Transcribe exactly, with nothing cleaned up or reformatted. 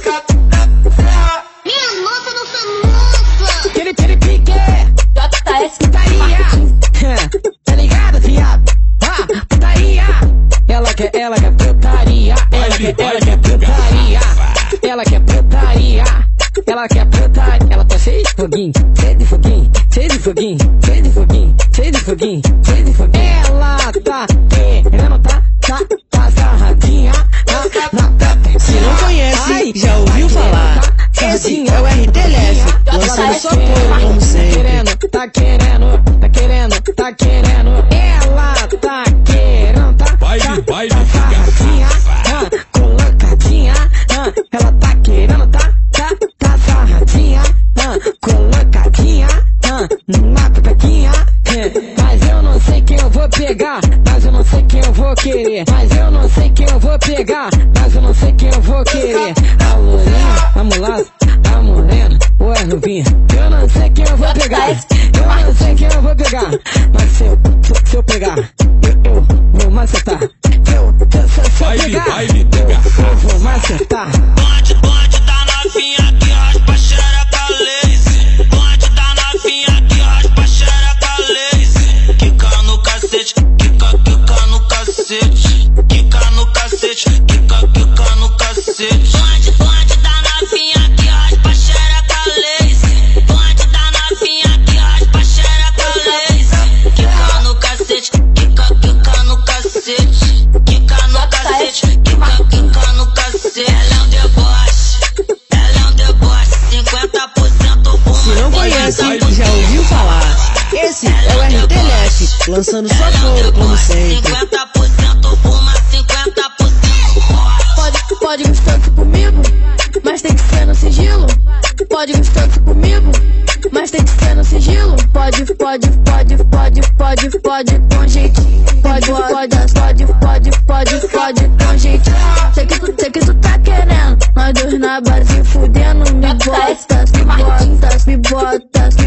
Minha moça não sou moça. Aquele aquele pique J S putaria. Tá ligado, viado? Ah, putaria. Ela quer, ela quer putaria. Ela quer, ela quer putaria. Ela quer putaria. Ela quer putaria. Ela tá cheia de foguinho, cheia de foguinho, cheia de foguinho, cheia de foguinho, cheia de foguinho, cheia de foguinho. Ela tá querendo, tá, tá, tá sarradinha. Se não conhece, ai, já ouviu falar? Esse é o R T L F, lançando só couro como sempre. Tá querendo, tá querendo, tá querendo. Ela tá querendo, tá, baile, baile, tá sarradinha, ah, colocadinha. Ah, ela tá querendo, tá, tá, tá sarradinha, ah, colocadinha, ah, na pepequinha. Mas eu não sei quem eu vou pegar, mas eu não sei quem eu vou querer. Mas eu não sei quem eu vou pegar, mas eu não sei quem eu vou querer. A loirinha, a mulata, a morena, ou a ruvinha. Eu não sei quem eu vou pegar, eu não sei quem eu vou pegar. Mas se eu, se, se eu pegar, eu, eu vou macetar. Se eu, se, se, se eu pegar, eu, eu vou macetar. Bonde, bonde da novinha que raspa xereca lazy. Bonde da novinha que raspa xereca lazy. Quica no cacete, quica, quica no cacete. Quica no cacete, quica, quica no cacete. Bonde, bonde da novinha que raspa xereca lazy. Bonde da novinha que raspa xereca lazy. Quica no cacete, quica, quica no cacete. Quica no cacete, quica, quica no cacete. Ela é um deboche, ela é um deboche. cinquenta por cento uma. Se não conhece, já ouviu falar? Esse é o R T L F, lançando só couro como sempre. cinquenta por cento uma, cinquenta por cento Pode, pode gostar comigo, mas tem que ser no sigilo. Pode gostar comigo, mas tem que ser no sigilo. Pode, pode, pode, pode, pode, pode com jeitinho. Pode, pode, pode, pode, pode, pode com jeitinho. Sei que tu, sei que tu tá querendo, nós dois na base fudendo. Me bota, me bota, me bota,